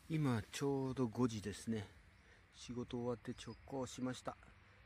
今ちょうど5時ですね。仕事終わって直行しました。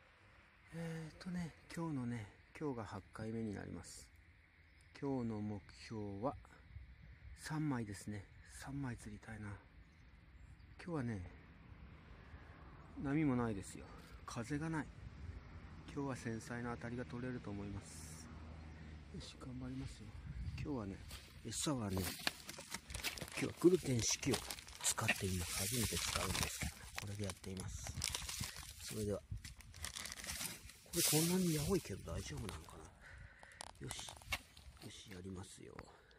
今日が8回目になります。今日の目標は3枚ですね。3枚釣りたいな。今日はね、波もないですよ。風がない。今日は繊細な当たりが取れると思います。よし、頑張りますよ。今日はね、餌はね、今日はグルテン式を使って今初めて使うんですけど、これでやっています。それでは、これこんなにやおいけど大丈夫なのかな。よし、やりますよ。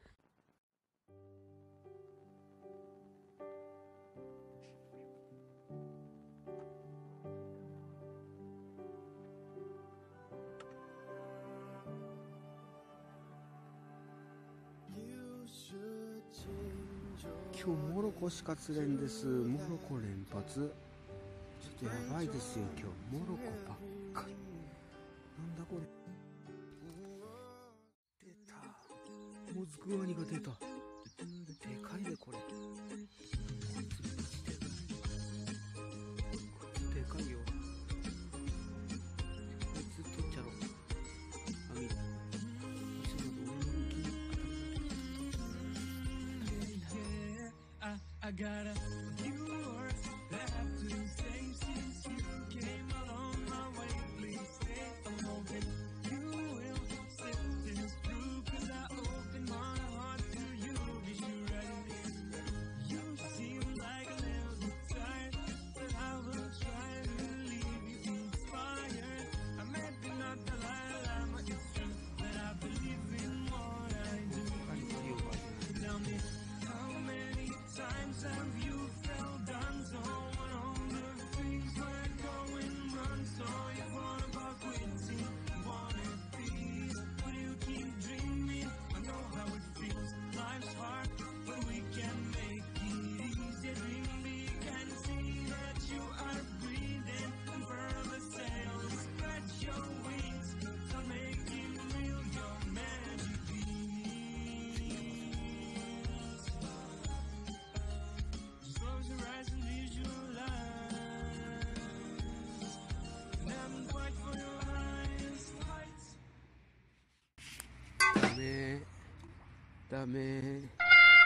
今日モロコしか釣れんです。モロコ連発。ちょっとやばいですよ。今日モロコばっかり。なんだこれ。出た。モズクワニが出た。でかいでこれ。こいつマジでかいよ。こいつ取っちゃろう。網。I got a few words that I have to say since you came along my way. Please stay a moment. You will set this through, 'cause I open my heart to you. Is you ready? You seem like a little bit tired, but I will try to leave you inspired. I may be not the lie, but it's true that I believe in what I do. Tell me, how many times have you felt done so when all the things were going wrong? So you thought about quitting, you wanted peace, but you keep dreaming. I know how it feels. Life's hard, but we can make it easy. Dream big and see that you are breathing. Unfurl the sails, spread your wings, so make it real. Your magic close your eyes and visualize. Never quite for your eyes. Lights. ダメ。も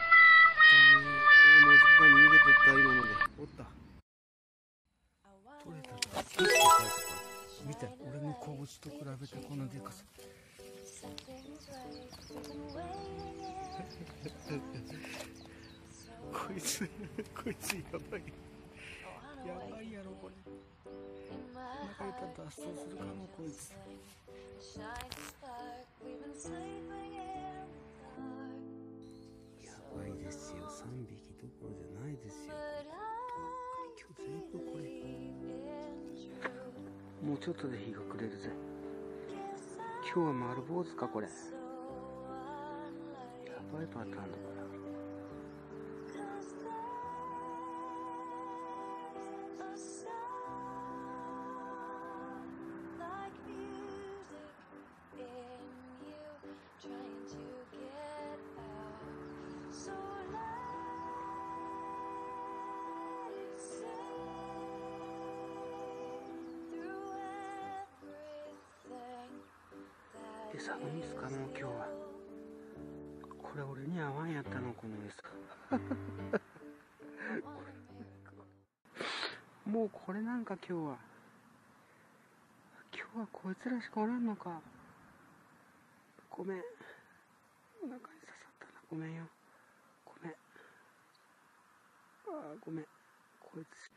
う時間に逃げてった今まで。おった。取れたから。結構でかいぞこれ。見て、俺の拳と比べてこのでかさ。こいつやばい。やばいやろこれ。中入ったら脱走するかもこいつ。やばいですよ。3匹どころじゃないですよ。今日全部これ。もうちょっとで日が暮れるぜ。今日は丸坊主かこれ。やばいパターンだこれ。餌のミスかも今日は。これ俺に合わんやったのこの餌。もうこれなんか今日はこいつらしかおらんのか。ごめん。お腹に刺さったな。ごめんよ。ごめん。ごめん。こいつ。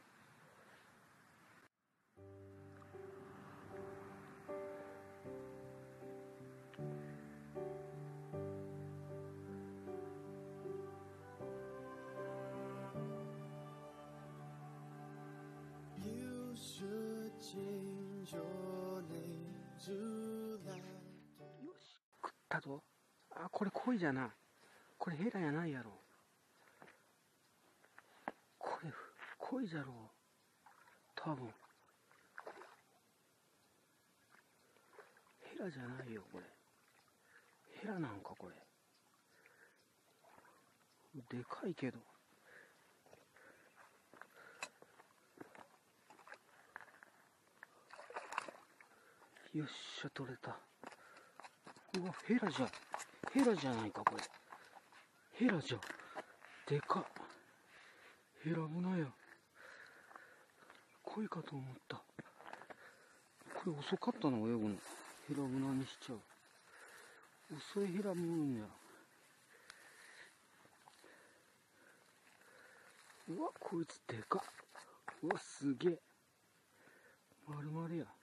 よし、食ったぞ。これ鯉じゃな。これヘラやないやろ。これ鯉じゃろう。多分。ヘラじゃないよこれ。ヘラなんかこれ。でかいけど。 よっしゃ、取れた。うわ、ヘラじゃ。ヘラじゃないか、これ。ヘラじゃ。でかっ。ヘラブナや。恋かと思った。これ遅かったな、泳ぐの。ヘラブナにしちゃう。遅いヘラブんや。うわ、こいつでかっ。うわ、すげえ。丸々や。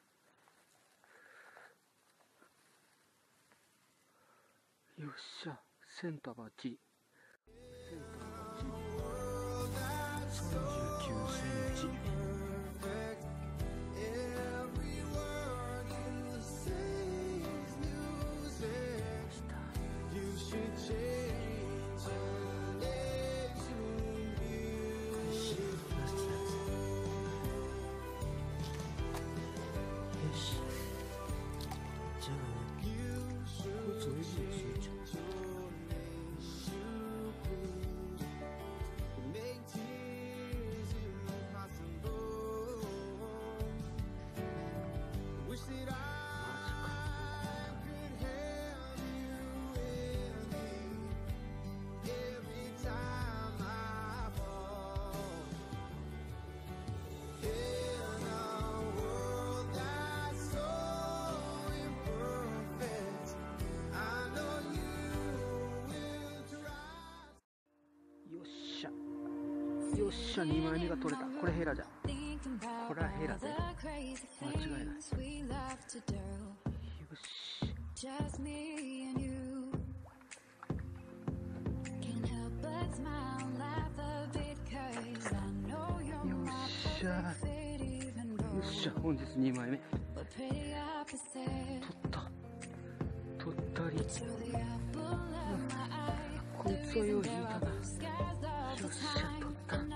よっしゃ、センターバッチリ。センターバッチリ。39センチ。よっしゃ、2枚目が取れた。これヘラじゃ。これはヘラで間違いない。よし。よっしゃ。よっしゃ、本日2枚目。取った。取ったり。こいつはよう引いたな。よっしゃ、取った。